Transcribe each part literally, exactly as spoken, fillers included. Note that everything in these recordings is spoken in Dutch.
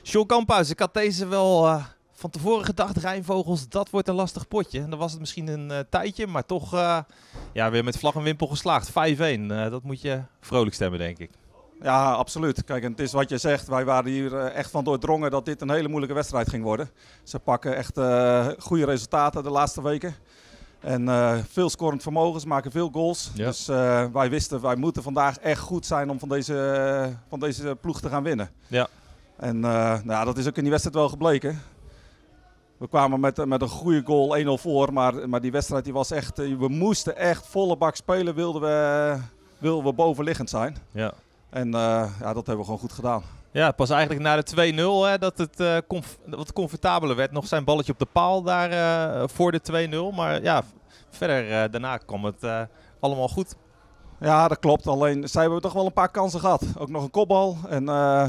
John Kamphuis, ik had deze wel uh, van tevoren gedacht, Rijnvogels, dat wordt een lastig potje. En dan was het misschien een uh, tijdje, maar toch uh, ja, weer met vlag en wimpel geslaagd. vijf-een, uh, dat moet je vrolijk stemmen, denk ik. Ja, absoluut. Kijk, en het is wat je zegt. Wij waren hier uh, echt van doordrongen dat dit een hele moeilijke wedstrijd ging worden. Ze pakken echt uh, goede resultaten de laatste weken. En uh, veel scorend vermogen, ze maken veel goals. Ja. Dus uh, wij wisten, wij moeten vandaag echt goed zijn om van deze, uh, van deze ploeg te gaan winnen. Ja. En uh, nou, dat is ook in die wedstrijd wel gebleken. We kwamen met, met een goede goal één nul voor, maar, maar die wedstrijd die was echt... Uh, we moesten echt volle bak spelen, wilden we, wilden we bovenliggend zijn. Ja. En uh, ja, dat hebben we gewoon goed gedaan. Ja, pas eigenlijk na de twee nul hè, dat het uh, comf wat comfortabeler werd. Nog zijn balletje op de paal daar uh, voor de twee nul. Maar ja, verder uh, daarna kwam het uh, allemaal goed. Ja, dat klopt. Alleen zij hebben toch wel een paar kansen gehad. Ook nog een kopbal. En, uh,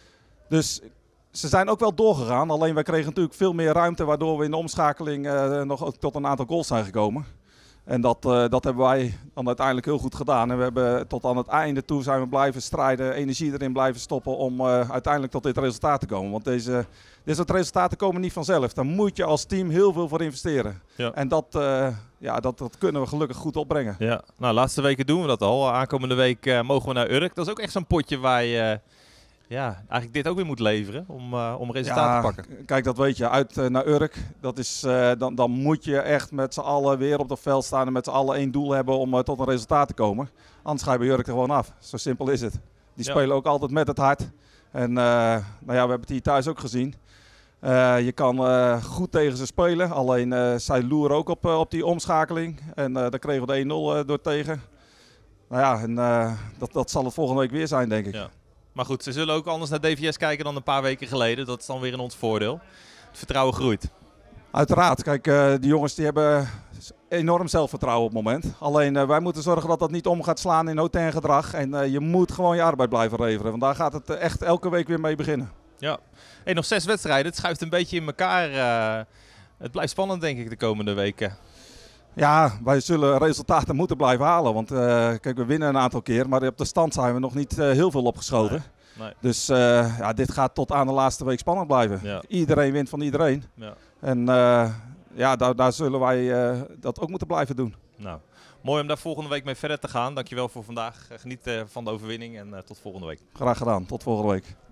dus ze zijn ook wel doorgegaan. Alleen wij kregen natuurlijk veel meer ruimte, waardoor we in de omschakeling uh, nog tot een aantal goals zijn gekomen. En dat, uh, dat hebben wij dan uiteindelijk heel goed gedaan. En we hebben tot aan het einde toe zijn we blijven strijden, energie erin blijven stoppen om uh, uiteindelijk tot dit resultaat te komen. Want deze, dit soort resultaten komen niet vanzelf. Daar moet je als team heel veel voor investeren. Ja. En dat, uh, ja, dat, dat kunnen we gelukkig goed opbrengen. Ja, nou, laatste weken doen we dat al. Aankomende week uh, mogen we naar Urk. Dat is ook echt zo'n potje waar je... Uh, Ja, eigenlijk dit ook weer moet leveren om, uh, om resultaten ja, te pakken. Kijk, dat weet je. Uit uh, naar Urk, dat is, uh, dan, dan moet je echt met z'n allen weer op het veld staan en met z'n allen één doel hebben om uh, tot een resultaat te komen. Anders ga je bij Urk er gewoon af. Zo simpel is het. Die ja. spelen ook altijd met het hart. En uh, nou ja, we hebben het hier thuis ook gezien. Uh, je kan uh, goed tegen ze spelen, alleen uh, zij loeren ook op, uh, op die omschakeling. En uh, daar kregen we de één nul uh, door tegen. Nou ja, en uh, dat, dat zal het volgende week weer zijn, denk ik. Ja. Maar goed, ze zullen ook anders naar D V S kijken dan een paar weken geleden. Dat is dan weer in ons voordeel. Het vertrouwen groeit. Uiteraard. Kijk, uh, die jongens die hebben enorm zelfvertrouwen op het moment. Alleen uh, wij moeten zorgen dat dat niet om gaat slaan in hautain gedrag. En uh, je moet gewoon je arbeid blijven leveren. Want daar gaat het uh, echt elke week weer mee beginnen. Ja. Hey, nog zes wedstrijden. Het schuift een beetje in elkaar. Uh, het blijft spannend, denk ik, de komende weken. Ja, wij zullen resultaten moeten blijven halen. Want uh, kijk, we winnen een aantal keer, maar op de stand zijn we nog niet uh, heel veel opgeschoten. Nee, nee. Dus uh, ja, dit gaat tot aan de laatste week spannend blijven. Ja. Iedereen wint van iedereen. Ja. En uh, ja, daar, daar zullen wij uh, dat ook moeten blijven doen. Nou, mooi om daar volgende week mee verder te gaan. Dankjewel voor vandaag. Geniet uh, van de overwinning en uh, tot volgende week. Graag gedaan. Tot volgende week.